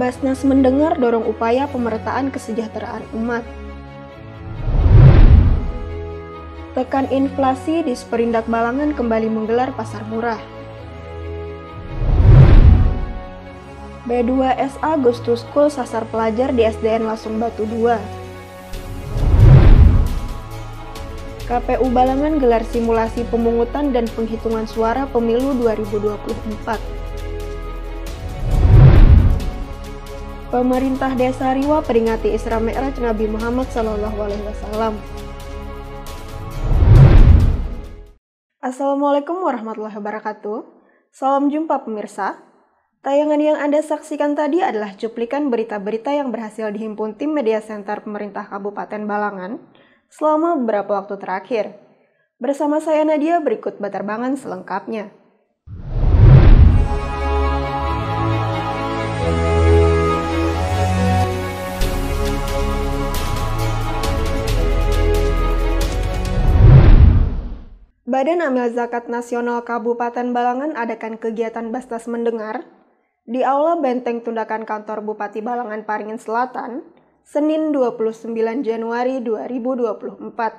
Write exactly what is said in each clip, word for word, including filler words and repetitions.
Basnas mendengar dorong upaya pemerataan kesejahteraan umat. Tekan inflasi, Disperindak Balangan kembali menggelar pasar murah. B dua S A Goes to School sasar pelajar di S D N Lasung Batu dua. K P U Balangan gelar simulasi pemungutan dan penghitungan suara pemilu dua ribu dua puluh empat. Pemerintah Desa Riwa peringati Isra Mi'raj Nabi Muhammad Sallallahu Alaihi Wasallam. Assalamualaikum warahmatullahi wabarakatuh. Salam jumpa pemirsa. Tayangan yang Anda saksikan tadi adalah cuplikan berita-berita yang berhasil dihimpun tim Media Center Pemerintah Kabupaten Balangan selama beberapa waktu terakhir. Bersama saya Nadia, berikut baterbangan selengkapnya. Badan Amil Zakat Nasional Kabupaten Balangan adakan kegiatan Basnas Mendengar di Aula Benteng Tundakan Kantor Bupati Balangan Paringin Selatan, Senin dua puluh sembilan Januari dua ribu dua puluh empat.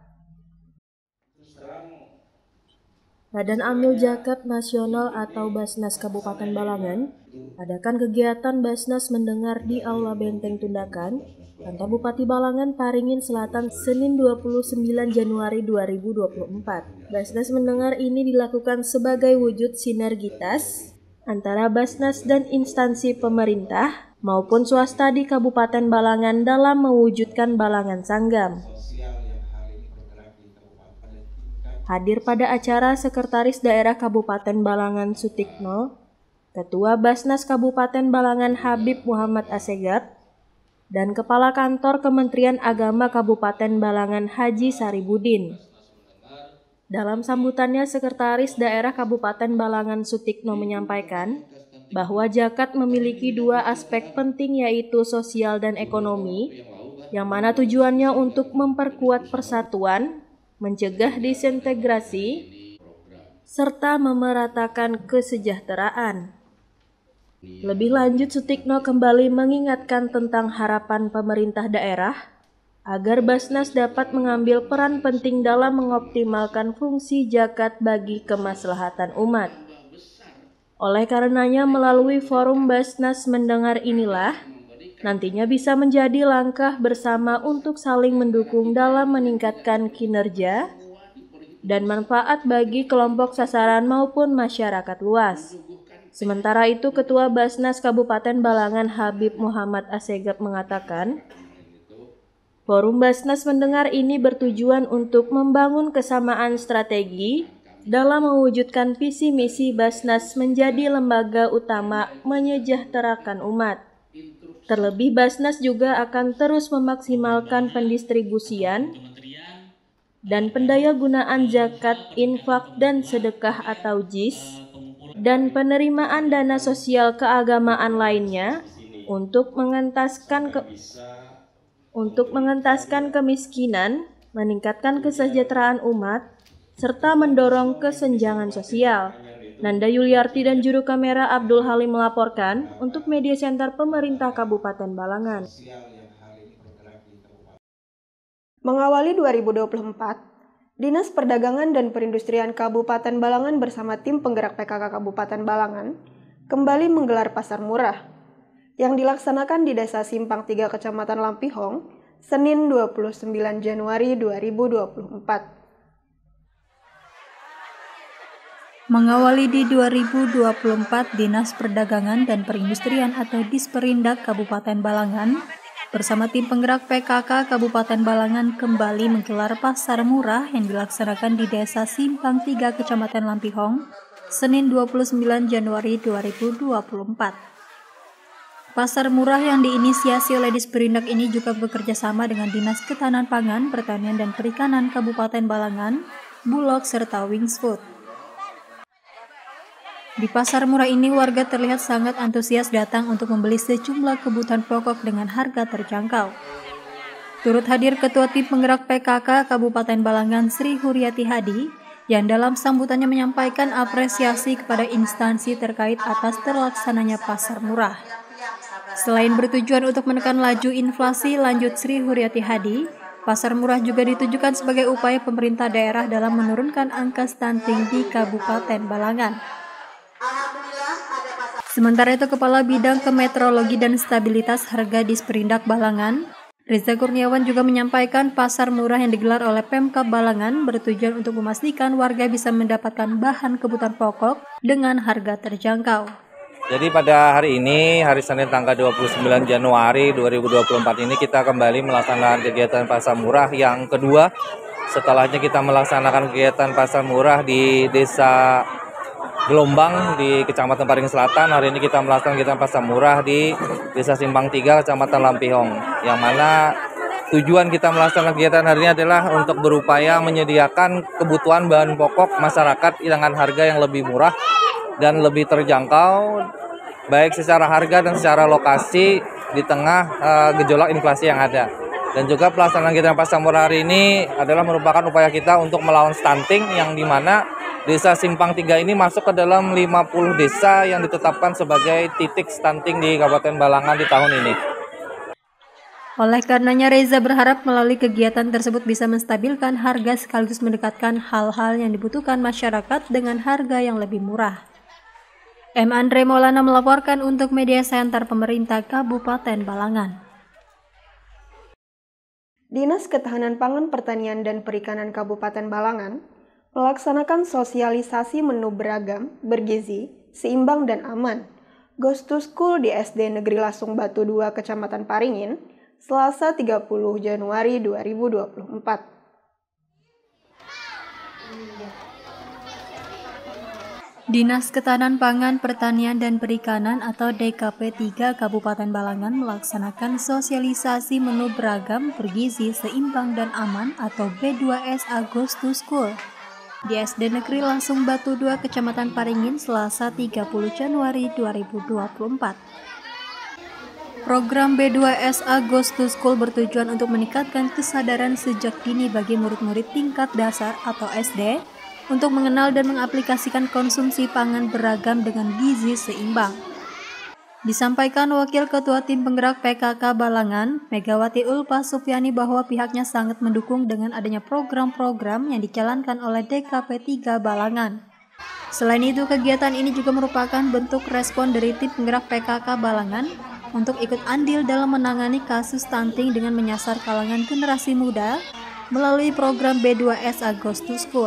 Badan Amil Zakat Nasional atau Basnas Kabupaten Balangan adakan kegiatan Basnas Mendengar di Aula Benteng Tundakan Kantor Bupati Balangan Paringin Selatan, Senin dua puluh sembilan Januari dua ribu dua puluh empat. Basnas Mendengar ini dilakukan sebagai wujud sinergitas antara Basnas dan instansi pemerintah maupun swasta di Kabupaten Balangan dalam mewujudkan Balangan Sanggam. Hadir pada acara Sekretaris Daerah Kabupaten Balangan Sutikno, Ketua Basnas Kabupaten Balangan Habib Muhammad Asegaf, dan Kepala Kantor Kementerian Agama Kabupaten Balangan Haji Saribudin. Dalam sambutannya, Sekretaris Daerah Kabupaten Balangan Sutikno menyampaikan bahwa zakat memiliki dua aspek penting, yaitu sosial dan ekonomi, yang mana tujuannya untuk memperkuat persatuan, mencegah disintegrasi, serta memeratakan kesejahteraan. Lebih lanjut, Sutikno kembali mengingatkan tentang harapan pemerintah daerah agar Basnas dapat mengambil peran penting dalam mengoptimalkan fungsi zakat bagi kemaslahatan umat. Oleh karenanya, melalui forum Basnas Mendengar inilah nantinya bisa menjadi langkah bersama untuk saling mendukung dalam meningkatkan kinerja dan manfaat bagi kelompok sasaran maupun masyarakat luas. Sementara itu, Ketua Basnas Kabupaten Balangan Habib Muhammad Asegaf mengatakan, forum Basnas Mendengar ini bertujuan untuk membangun kesamaan strategi dalam mewujudkan visi misi Basnas menjadi lembaga utama menyejahterakan umat. Terlebih, Basnas juga akan terus memaksimalkan pendistribusian dan pendayagunaan zakat, infak, dan sedekah atau jis, dan penerimaan dana sosial keagamaan lainnya untuk mengentaskan ke, untuk mengentaskan kemiskinan, meningkatkan kesejahteraan umat, serta mendorong kesenjangan sosial. Nanda Yuliarti dan juru kamera Abdul Halim melaporkan untuk Media Center Pemerintah Kabupaten Balangan. Mengawali dua ribu dua puluh empat, Dinas Perdagangan dan Perindustrian Kabupaten Balangan bersama tim penggerak P K K Kabupaten Balangan kembali menggelar pasar murah yang dilaksanakan di Desa Simpang tiga Kecamatan Lampihong, Senin dua puluh sembilan Januari dua ribu dua puluh empat. Mengawali di dua ribu dua puluh empat, Dinas Perdagangan dan Perindustrian atau Disperindak Kabupaten Balangan bersama tim penggerak P K K Kabupaten Balangan kembali menggelar pasar murah yang dilaksanakan di Desa Simpang tiga Kecamatan Lampihong, Senin dua puluh sembilan Januari dua ribu dua puluh empat. Pasar murah yang diinisiasi oleh Disperindak ini juga bekerja sama dengan Dinas Ketahanan Pangan, Pertanian dan Perikanan Kabupaten Balangan, Bulog, serta Wings Food. Di pasar murah ini, warga terlihat sangat antusias datang untuk membeli sejumlah kebutuhan pokok dengan harga terjangkau. Turut hadir Ketua Tim Penggerak P K K Kabupaten Balangan Sri Huryati Hadi, yang dalam sambutannya menyampaikan apresiasi kepada instansi terkait atas terlaksananya pasar murah. Selain bertujuan untuk menekan laju inflasi, lanjut Sri Huryati Hadi, pasar murah juga ditujukan sebagai upaya pemerintah daerah dalam menurunkan angka stunting di Kabupaten Balangan. Sementara itu, Kepala Bidang Kemeteorologi dan Stabilitas Harga Disperindak Balangan, Reza Kurniawan juga menyampaikan pasar murah yang digelar oleh Pemkab Balangan bertujuan untuk memastikan warga bisa mendapatkan bahan kebutuhan pokok dengan harga terjangkau. Jadi pada hari ini, hari Senin tanggal dua puluh sembilan Januari dua ribu dua puluh empat ini kita kembali melaksanakan kegiatan pasar murah yang kedua. Setelahnya kita melaksanakan kegiatan pasar murah di Desa Gelombang di Kecamatan Paringin Selatan. Hari ini kita melaksanakan kegiatan pasar murah di Desa Simpang tiga, Kecamatan Lampihong. Yang mana tujuan kita melaksanakan kegiatan hari ini adalah untuk berupaya menyediakan kebutuhan bahan pokok masyarakat dengan harga yang lebih murah dan lebih terjangkau, baik secara harga dan secara lokasi di tengah uh, gejolak inflasi yang ada. Dan juga pelaksanaan kegiatan pasar murah hari ini adalah merupakan upaya kita untuk melawan stunting, yang dimana Desa Simpang tiga ini masuk ke dalam lima puluh desa yang ditetapkan sebagai titik stunting di Kabupaten Balangan di tahun ini. Oleh karenanya, Reza berharap melalui kegiatan tersebut bisa menstabilkan harga sekaligus mendekatkan hal-hal yang dibutuhkan masyarakat dengan harga yang lebih murah. M. Andre Maulana melaporkan untuk Media Center Pemerintah Kabupaten Balangan. Dinas Ketahanan Pangan, Pertanian, dan Perikanan Kabupaten Balangan melaksanakan sosialisasi menu beragam, bergizi, seimbang, dan aman Goes to School di S D Negeri Lasung Batu dua, Kecamatan Paringin, Selasa tiga puluh Januari dua ribu dua puluh empat. Dinas Ketahanan Pangan, Pertanian, dan Perikanan atau D K P tiga Kabupaten Balangan melaksanakan sosialisasi menu beragam, bergizi, seimbang, dan aman atau B dua S A Goes to School di S D Negeri Lasung Batu dua, Kecamatan Paringin, Selasa tiga puluh Januari dua ribu dua puluh empat. Program B dua S A Goes to School bertujuan untuk meningkatkan kesadaran sejak dini bagi murid-murid tingkat dasar atau S D untuk mengenal dan mengaplikasikan konsumsi pangan beragam dengan gizi seimbang. Disampaikan Wakil Ketua Tim Penggerak P K K Balangan, Megawati Ulfa Supyani, bahwa pihaknya sangat mendukung dengan adanya program-program yang dijalankan oleh D K P tiga Balangan. Selain itu, kegiatan ini juga merupakan bentuk respon dari Tim Penggerak P K K Balangan untuk ikut andil dalam menangani kasus stunting dengan menyasar kalangan generasi muda melalui program B dua S A Goes to School.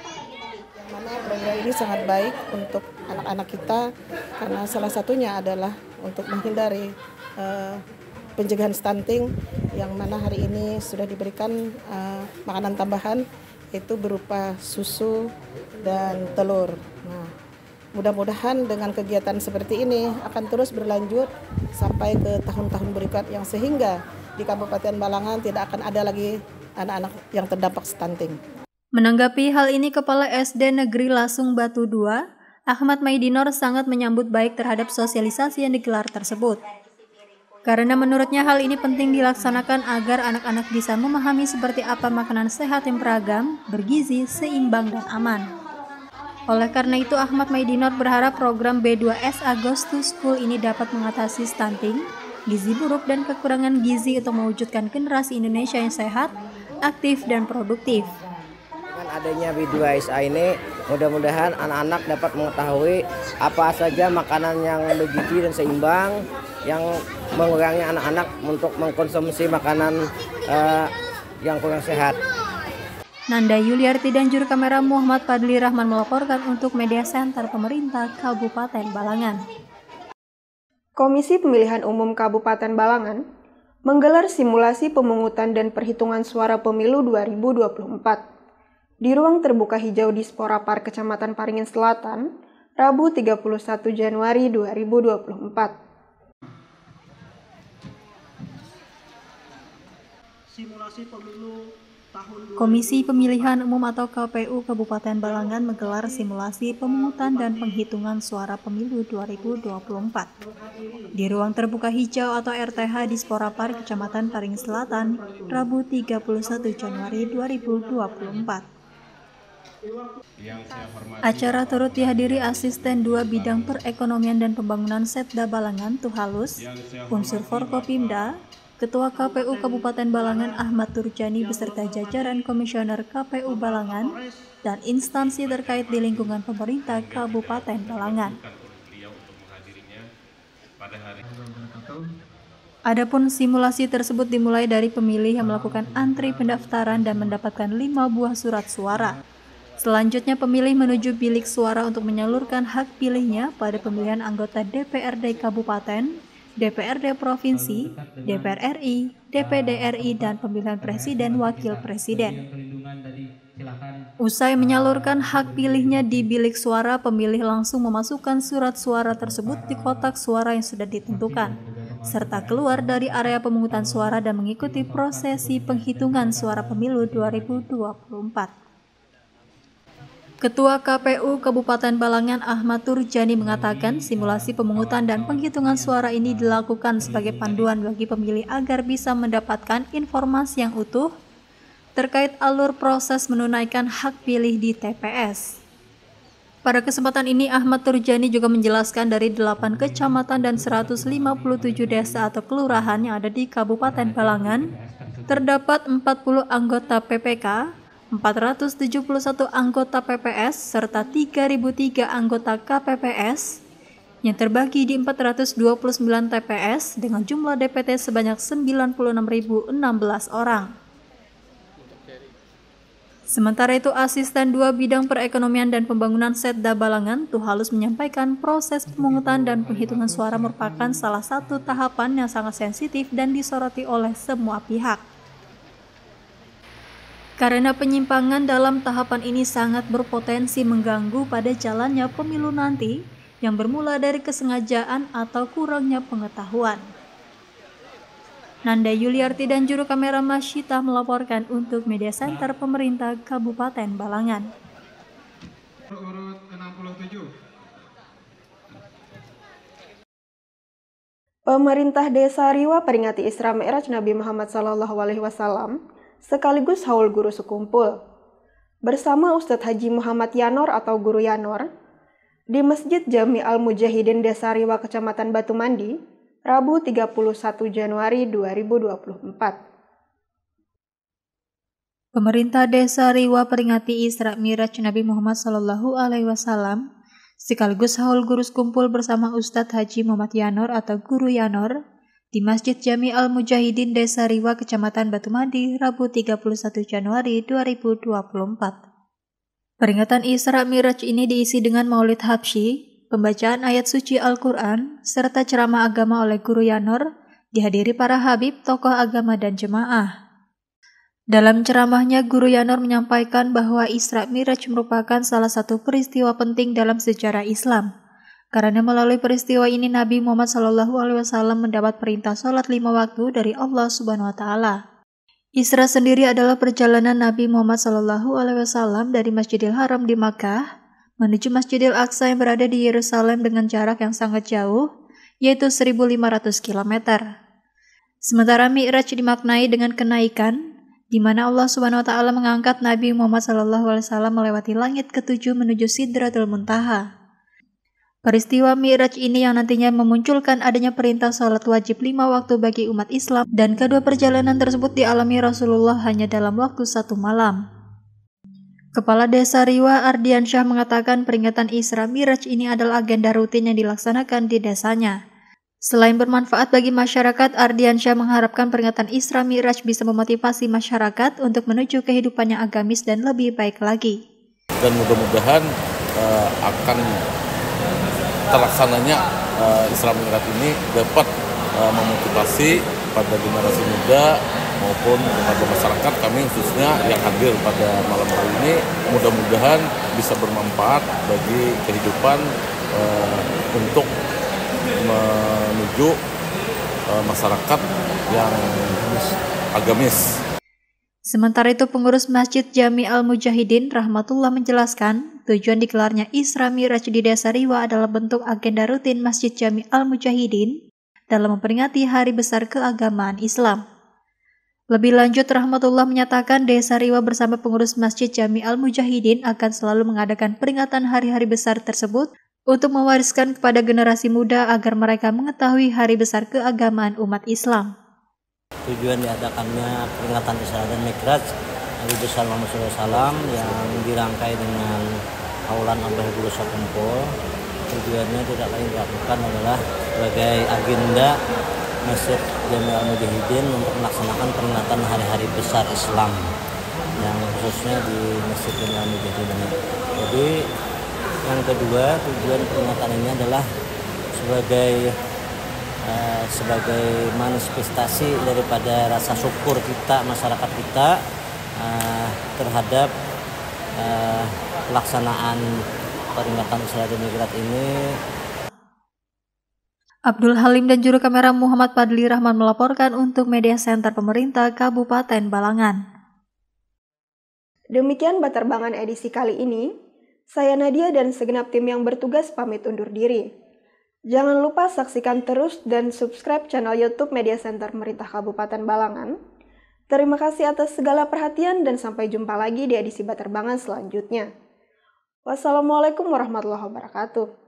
Program ini sangat baik untuk anak-anak kita karena salah satunya adalah untuk menghindari uh, pencegahan stunting, yang mana hari ini sudah diberikan uh, makanan tambahan itu berupa susu dan telur. Nah, mudah-mudahan dengan kegiatan seperti ini akan terus berlanjut sampai ke tahun-tahun berikut, yang sehingga di Kabupaten Balangan tidak akan ada lagi anak-anak yang terdampak stunting. Menanggapi hal ini, Kepala S D Negeri Lasung Batu dua, Ahmad Maidinor, sangat menyambut baik terhadap sosialisasi yang digelar tersebut. Karena menurutnya hal ini penting dilaksanakan agar anak-anak bisa memahami seperti apa makanan sehat yang beragam, bergizi, seimbang, dan aman. Oleh karena itu, Ahmad Maidinor berharap program B dua S A Goes to School ini dapat mengatasi stunting, gizi buruk, dan kekurangan gizi untuk mewujudkan generasi Indonesia yang sehat, aktif, dan produktif. Dengan adanya B dua S A ini, mudah-mudahan anak-anak dapat mengetahui apa saja makanan yang bergizi dan seimbang, yang mengurangi anak-anak untuk mengkonsumsi makanan uh, yang kurang sehat. Nanda Yuliarti dan juru kamera Muhammad Fadli Rahman melaporkan untuk Media Center Pemerintah Kabupaten Balangan. Komisi Pemilihan Umum Kabupaten Balangan menggelar simulasi pemungutan dan perhitungan suara pemilu dua ribu dua puluh empat. Di ruang terbuka hijau di Spora Park, Kecamatan Paringin Selatan, Rabu tiga puluh satu Januari dua ribu dua puluh empat. Simulasi pemilu tahun Komisi Pemilihan Umum atau K P U Kabupaten Balangan menggelar simulasi pemungutan dan penghitungan suara pemilu dua ribu dua puluh empat. Di ruang terbuka hijau atau R T H di Spora Park, Kecamatan Paringin Selatan, Rabu tiga puluh satu Januari dua ribu dua puluh empat. Acara turut dihadiri Asisten dua Bidang Perekonomian dan Pembangunan Setda Balangan Tuhalus, Unsur Forkopimda, Ketua K P U Kabupaten Balangan Ahmad Turjani beserta jajaran Komisioner K P U Balangan dan instansi terkait di lingkungan pemerintah Kabupaten Balangan. Adapun simulasi tersebut dimulai dari pemilih yang melakukan antri pendaftaran dan mendapatkan lima buah surat suara. Selanjutnya pemilih menuju bilik suara untuk menyalurkan hak pilihnya pada pemilihan anggota D P R D Kabupaten, D P R D Provinsi, D P R R I, D P D R I, dan pemilihan Presiden Wakil Presiden. Usai menyalurkan hak pilihnya di bilik suara, pemilih langsung memasukkan surat suara tersebut di kotak suara yang sudah ditentukan, serta keluar dari area pemungutan suara dan mengikuti prosesi penghitungan suara pemilu dua ribu dua puluh empat. Ketua K P U Kabupaten Balangan Ahmad Turjani mengatakan simulasi pemungutan dan penghitungan suara ini dilakukan sebagai panduan bagi pemilih agar bisa mendapatkan informasi yang utuh terkait alur proses menunaikan hak pilih di T P S. Pada kesempatan ini Ahmad Turjani juga menjelaskan dari delapan kecamatan dan seratus lima puluh tujuh desa atau kelurahan yang ada di Kabupaten Balangan, terdapat empat puluh anggota P P K, empat ratus tujuh puluh satu anggota P P S, serta tiga ribu tiga anggota K P P S yang terbagi di empat ratus dua puluh sembilan T P S dengan jumlah D P T sebanyak sembilan puluh enam ribu enam belas orang. Sementara itu, Asisten dua Bidang Perekonomian dan Pembangunan Setda Balangan Tuhalus menyampaikan proses pemungutan dan penghitungan suara merupakan salah satu tahapan yang sangat sensitif dan disoroti oleh semua pihak. Karena penyimpangan dalam tahapan ini sangat berpotensi mengganggu pada jalannya pemilu nanti yang bermula dari kesengajaan atau kurangnya pengetahuan. Nanda Yuliarti dan juru kamera Masyita melaporkan untuk Media Center Pemerintah Kabupaten Balangan. Urut enam puluh tujuh. Pemerintah Desa Riwa peringati Isra Mi'raj Nabi Muhammad Sallallahu Alaihi Wasallam sekaligus haul guru sekumpul bersama Ustadz Haji Muhammad Yanor atau Guru Yanor di Masjid Jami Al-Mujahidin Desa Riwa Kecamatan Batu Mandi, Rabu tiga puluh satu Januari dua ribu dua puluh empat. Pemerintah Desa Riwa peringati Isra Mi'raj Nabi Muhammad Sallallahu Alaihi Wasallam sekaligus haul guru sekumpul bersama Ustadz Haji Muhammad Yanor atau Guru Yanor di Masjid Jami Al-Mujahidin Desa Riwa Kecamatan Batu Mandi, Rabu tiga puluh satu Januari dua ribu dua puluh empat. Peringatan Isra Mi'raj ini diisi dengan maulid habsyi, pembacaan ayat suci Al-Quran, serta ceramah agama oleh Guru Yanor, dihadiri para habib, tokoh agama, dan jemaah. Dalam ceramahnya, Guru Yanor menyampaikan bahwa Isra Mi'raj merupakan salah satu peristiwa penting dalam sejarah Islam, karena melalui peristiwa ini Nabi Muhammad Sallallahu Alaihi Wasallam mendapat perintah sholat lima waktu dari Allah Subhanahu Wa Taala. Isra sendiri adalah perjalanan Nabi Muhammad Sallallahu Alaihi Wasallam dari Masjidil Haram di Makkah menuju Masjidil Aqsa yang berada di Yerusalem dengan jarak yang sangat jauh, yaitu seribu lima ratus kilometer. Sementara Mi'raj dimaknai dengan kenaikan, di mana Allah Subhanahu Wa Taala mengangkat Nabi Muhammad Sallallahu Alaihi Wasallam melewati langit ketujuh menuju Sidratul Muntaha. Peristiwa Mi'raj ini yang nantinya memunculkan adanya perintah sholat wajib lima waktu bagi umat Islam, dan kedua perjalanan tersebut dialami Rasulullah hanya dalam waktu satu malam. Kepala Desa Riwa Ardiansyah mengatakan peringatan Isra Mi'raj ini adalah agenda rutin yang dilaksanakan di desanya. Selain bermanfaat bagi masyarakat, Ardiansyah mengharapkan peringatan Isra Mi'raj bisa memotivasi masyarakat untuk menuju kehidupan yang agamis dan lebih baik lagi. Dan mudah-mudahan uh, akan terlaksananya uh, Isra Mi'raj ini dapat uh, memotivasi pada generasi muda maupun kepada masyarakat kami khususnya yang hadir pada malam hari ini, mudah-mudahan bisa bermanfaat bagi kehidupan uh, untuk menuju uh, masyarakat yang agamis. Sementara itu, pengurus Masjid Jami Al-Mujahidin Rahmatullah menjelaskan tujuan digelarnya Isra Mi'raj di Desa Riwa adalah bentuk agenda rutin Masjid Jami Al-Mujahidin dalam memperingati hari besar keagamaan Islam. Lebih lanjut, Rahmatullah menyatakan Desa Riwa bersama pengurus Masjid Jami Al-Mujahidin akan selalu mengadakan peringatan hari-hari besar tersebut untuk mewariskan kepada generasi muda agar mereka mengetahui hari besar keagamaan umat Islam. Tujuan diadakannya peringatan Isra dan Mi'raj Nabi besar Muhammad shallallahu alaihi wasallam yang dirangkai dengan Aulan Abah Guru Sakumpul. Tujuannya tidak lain dilakukan adalah sebagai agenda Masjid Jami Al-Mujahidin untuk melaksanakan peringatan hari-hari besar Islam yang khususnya di Masjid Jami Al-Mujahidin ini. Jadi yang kedua, tujuan peringatan ini adalah sebagai uh, sebagai manifestasi daripada rasa syukur kita, masyarakat kita uh, terhadap uh, pelaksanaan peringatan Isra dan Mi'raj ini. Abdul Halim dan juru kamera Muhammad Fadli Rahman melaporkan untuk Media Center Pemerintah Kabupaten Balangan. Demikian Baterbangan edisi kali ini. Saya Nadia dan segenap tim yang bertugas pamit undur diri. Jangan lupa saksikan terus dan subscribe channel YouTube Media Center Pemerintah Kabupaten Balangan. Terima kasih atas segala perhatian dan sampai jumpa lagi di edisi Baterbangan selanjutnya. Wassalamualaikum warahmatullahi wabarakatuh.